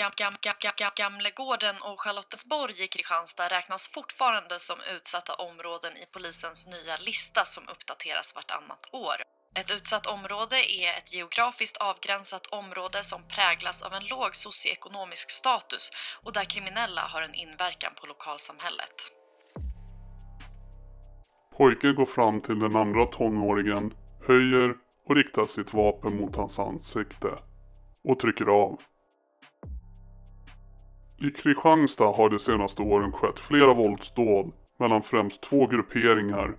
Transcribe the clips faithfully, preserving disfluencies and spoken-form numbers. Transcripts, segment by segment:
gam, gam, gam, gam, gam, Gamlegården och Charlottesborg i Kristianstad räknas fortfarande som utsatta områden i polisens nya lista som uppdateras vartannat år. Ett utsatt område är ett geografiskt avgränsat område som präglas av en låg socioekonomisk status och där kriminella har en inverkan på lokalsamhället. Pojken går fram till den andra tonåringen, höjer och riktar sitt vapen mot hans ansikte och trycker av. I Kristianstad har de senaste åren skett flera våldsdåd mellan främst två grupperingar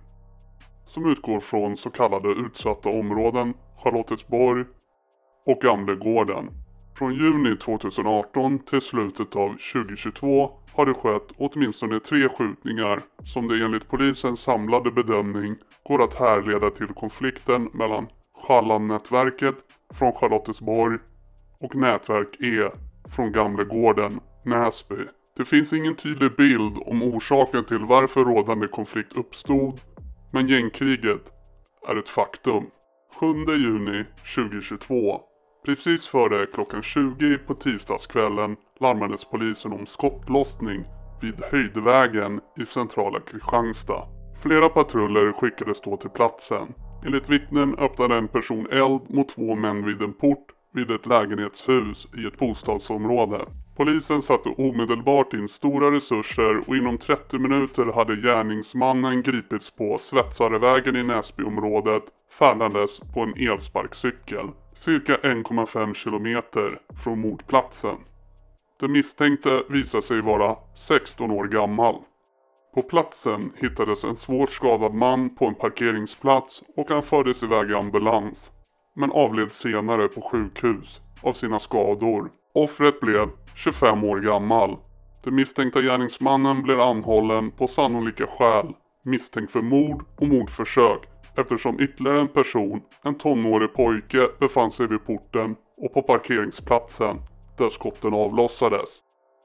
som utgår från så kallade utsatta områden, Charlottesborg och Gamlegården. Från juni tjugoarton till slutet av tjugohundratjugotvå har det skett åtminstone tre skjutningar som det enligt polisens samlade bedömning går att härleda till konflikten mellan Schallan-nätverket från Charlottesborg och nätverk E från Gamlegården, Näsby. Det finns ingen tydlig bild om orsaken till varför rådande konflikt uppstod, men gängkriget är ett faktum. sjunde juni tjugohundratjugotvå, precis före klockan tjugo på tisdagskvällen, larmades polisen om skottlossning vid Höjdvägen i centrala Kristianstad. Flera patruller skickades då till platsen. Enligt vittnen öppnade en person eld mot två män vid en port vid ett lägenhetshus i ett bostadsområde. Polisen satte omedelbart in stora resurser och inom trettio minuter hade gärningsmannen gripits på Svetsarevägen i Näsbyområdet, färdandes på en elsparkcykel, cirka en komma fem kilometer från mordplatsen. Den misstänkte visade sig vara sexton år gammal. På platsen hittades en svårt skadad man på en parkeringsplats och han fördes iväg i ambulans, men avled senare på sjukhus av sina skador. Offret blev tjugofem år gammal. Den misstänkta gärningsmannen blev anhållen på sannolika skäl, misstänkt för mord och mordförsök, eftersom ytterligare en person, en tonårig pojke, befann sig vid porten och på parkeringsplatsen där skotten avlossades.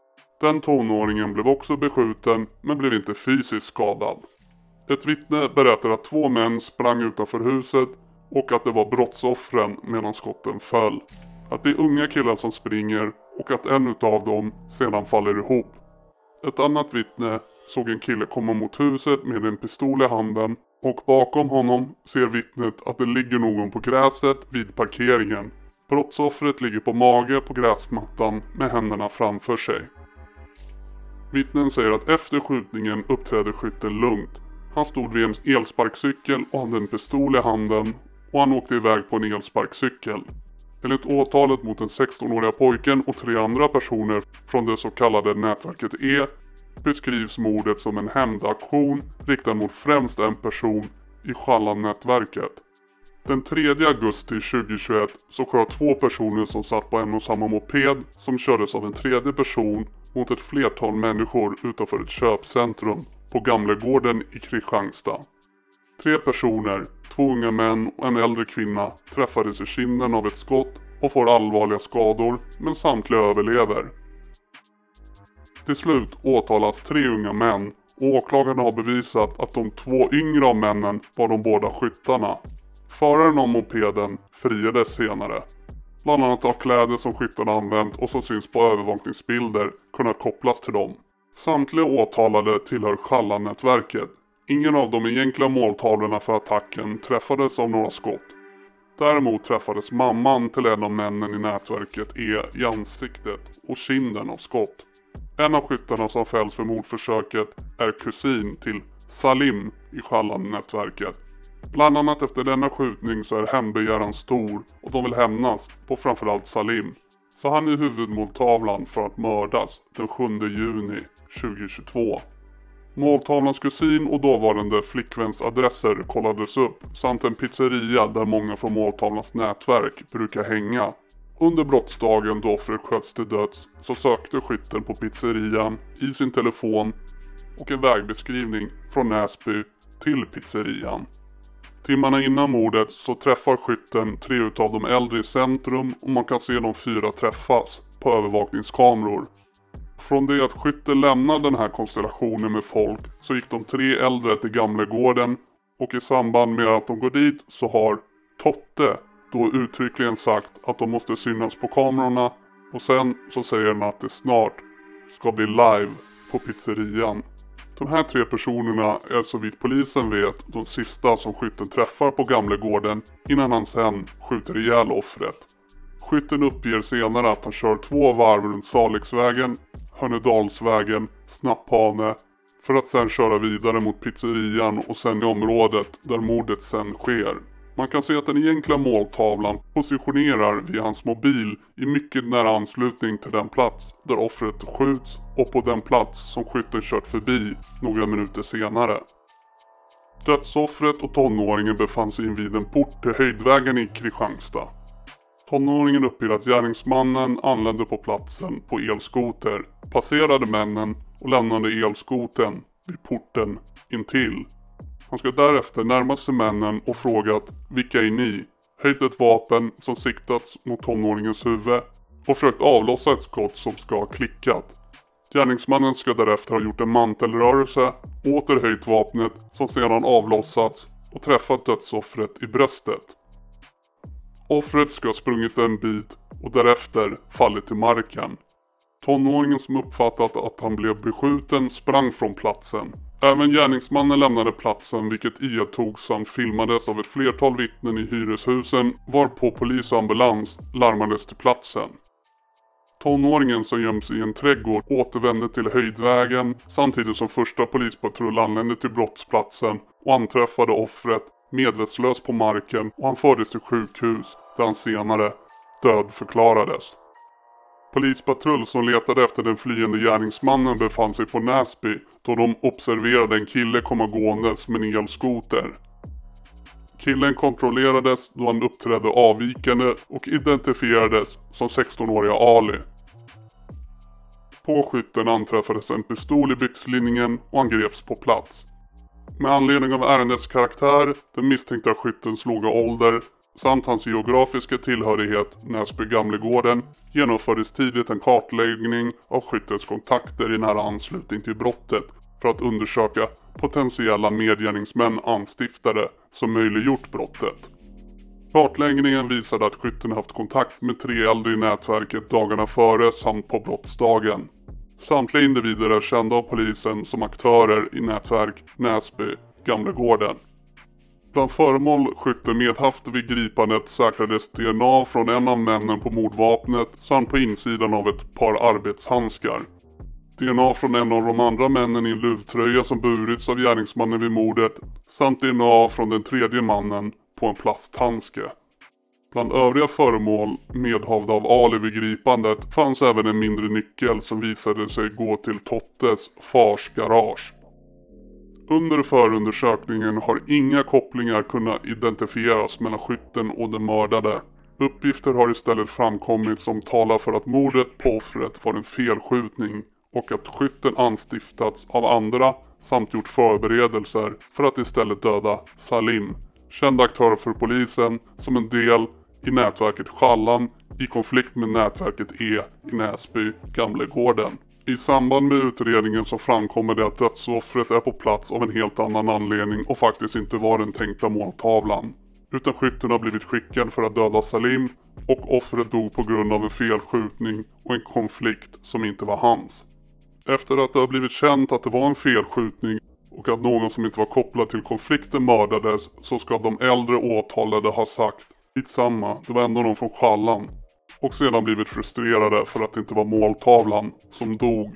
Den tonåringen blev också beskjuten men blev inte fysiskt skadad. Ett vittne berättar att två män sprang utanför huset och att det var brottsoffren medan skotten föll. Att det är unga killar som springer och att en av dem sedan faller ihop. Ett annat vittne såg en kille komma mot huset med en pistol i handen och bakom honom ser vittnet att det ligger någon på gräset vid parkeringen. Brottsoffret ligger på mage på gräsmattan med händerna framför sig. Vittnen säger att efter skjutningen uppträdde skytten lugnt. Han stod vid en elsparkcykel och hade en pistol i handen och han åkte iväg på en elsparkcykel. Enligt åtalet mot den sexton-åriga pojken och tre andra personer från det så kallade nätverket E beskrivs mordet som en hämndaktion riktad mot främst en person i Schallan-nätverket. Den tredje augusti tjugohundratjugoett så sköt två personer som satt på en och samma moped som kördes av en tredje person mot ett flertal människor utanför ett köpcentrum på Gamlegården i Kristianstad. Tre personer, två unga män och en äldre kvinna träffades i kinden av ett skott och får allvarliga skador, men samtliga överlever. Till slut åtalas tre unga män och åklagarna har bevisat att de två yngre av männen var de båda skyttarna. Föraren av mopeden friades senare. Bland annat har kläder som skyttarna använt och som syns på övervakningsbilder kunnat kopplas till dem. Samtliga åtalade tillhör Schallan-nätverket. Ingen av de egentliga måltavlorna för attacken träffades av några skott. Däremot träffades mamman till en av männen i nätverket E i ansiktet och kinden av skott. En av skyttarna som fälls för mordförsöket är kusin till Salim i Schallan-nätverket. Bland annat efter denna skjutning så är hämndbegäran stor och de vill hämnas på framförallt Salim. Så han är huvudmåltavlan för att mördas den sjunde juni tjugohundratjugotvå. Måltavlans kusin och dåvarande flickväns adresser kollades upp samt en pizzeria där många från måltavlans nätverk brukar hänga. Under brottsdagen då offret sköts till döds så sökte skytten på pizzerian i sin telefon och en vägbeskrivning från Näsby till pizzerian. Timmarna innan mordet så träffar skytten tre utav de äldre i centrum och man kan se de fyra träffas på övervakningskameror. Från det att skytten lämnade den här konstellationen med folk så gick de tre äldre till Gamlegården och i samband med att de går dit så har Totte då uttryckligen sagt att de måste synas på kamerorna Och sen så säger den att det snart ska bli live på pizzerian. De här tre personerna är så vitt polisen vet de sista som skytten träffar på Gamlegården innan han sen skjuter ihjäl offret. Skytten uppger senare att han kör två varv runt Salixvägen, Hörnedalsvägen, Snapphane för att sen köra vidare mot pizzerian och sen i området där mordet sen sker. Man kan se att den egentliga måltavlan positionerar vid hans mobil i mycket nära anslutning till den plats där offret skjuts och på den plats som skytten kört förbi några minuter senare. Dödsoffret och tonåringen befann sig invid en port till Höjdvägen i Kristianstad. Tonåringen uppger att gärningsmannen anlände på platsen på elskoter, passerade männen och lämnade elskoten vid porten intill. Han ska därefter närma sig männen och frågat vilka är ni, höjt ett vapen som siktats mot tonåringens huvud och försökt avlossa ett skott som ska ha klickat. Gärningsmannen ska därefter ha gjort en mantelrörelse, åter höjt vapnet som sedan avlossats och träffat dödsoffret i bröstet. Offret ska ha sprungit en bit och därefter fallit till marken. Tonåringen som uppfattat att han blev beskjuten sprang från platsen. Även gärningsmannen lämnade platsen vilket iakttags samt filmades av ett flertal vittnen i hyreshusen varpå polis och ambulans larmades till platsen. Tonåringen som göms i en trädgård återvände till Höjdvägen samtidigt som första polispatrull anlände till brottsplatsen och anträffade offret medvetslös på marken och han fördes till sjukhus där han senare död förklarades. Polispatrull som letade efter den flyende gärningsmannen befann sig på Näsby då de observerade en kille komma gåendes med en elskoter. Killen kontrollerades då han uppträdde avvikande och identifierades som sexton-åriga Ali. På skytten anträffades en pistol i byxlinningen och han greps på plats. Med anledning av ärendets karaktär, den misstänkta skyttens låga ålder samt hans geografiska tillhörighet Näsby Gamlegården genomfördes tidigt en kartläggning av skyttens kontakter i nära anslutning till brottet för att undersöka potentiella medgärningsmän anstiftare som möjliggjort brottet. Kartläggningen visade att skytten haft kontakt med tre äldre i nätverket dagarna före samt på brottsdagen. Samtliga individer är kända av polisen som aktörer i nätverk Näsby Gamlegården. Bland föremål skytten medhaft vid gripandet säkrades D N A från en av männen på mordvapnet samt på insidan av ett par arbetshandskar. D N A från en av de andra männen i en luvtröja som burits av gärningsmannen vid mordet samt D N A från den tredje mannen på en plasthandske. Bland övriga föremål medhavda av Ali vid gripandet fanns även en mindre nyckel som visade sig gå till Tottes fars garage. Under förundersökningen har inga kopplingar kunnat identifieras mellan skytten och den mördade. Uppgifter har istället framkommit som talar för att mordet på offret var en felskjutning och att skytten anstiftats av andra samt gjort förberedelser för att istället döda Salim, känd aktör för polisen som en del i nätverket Shallam i konflikt med nätverket E i Näsby Gamlegården. I samband med utredningen så framkommer det att dödsoffret är på plats av en helt annan anledning och faktiskt inte var den tänkta måltavlan. Utan skytten har blivit skickad för att döda Salim och offret dog på grund av en felskjutning och en konflikt som inte var hans. Efter att det har blivit känt att det var en felskjutning och att någon som inte var kopplad till konflikten mördades så ska de äldre åtalade ha sagt "Skitsamma, det var ändå någon från Shallam" och sedan blivit frustrerade för att det inte var måltavlan som dog.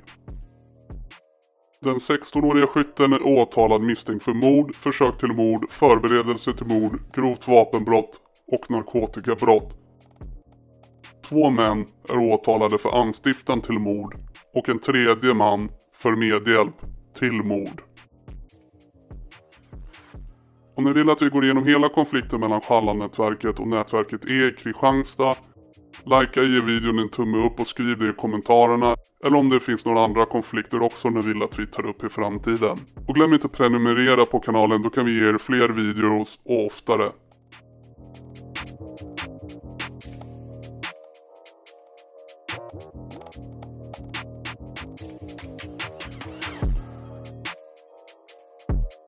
Den sexton-åriga skytten är åtalad misstänkt för mord, försök till mord, förberedelse till mord, grovt vapenbrott och narkotikabrott. Två män är åtalade för anstiftan till mord och en tredje man för medhjälp till mord. Om ni vill att vi går igenom hela konflikten mellan Shallam-nätverket och nätverket E i Kristianstad, likea ge videon en tumme upp och skriv det i kommentarerna. Eller om det finns några andra konflikter också ni vill att vi tar upp i framtiden. Och glöm inte att prenumerera på kanalen, då kan vi ge er fler videos och oftare.